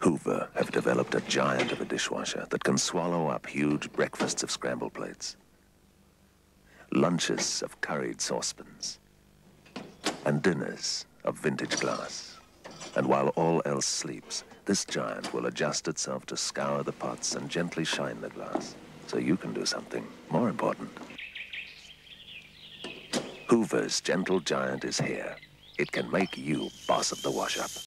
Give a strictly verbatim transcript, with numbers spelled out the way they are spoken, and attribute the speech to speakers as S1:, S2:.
S1: Hoover have developed a giant of a dishwasher that can swallow up huge breakfasts of scramble plates, lunches of curried saucepans, and dinners of vintage glass. And while all else sleeps, this giant will adjust itself to scour the pots and gently shine the glass, so you can do something more important. Hoover's gentle giant is here. It can make you boss of the wash-up.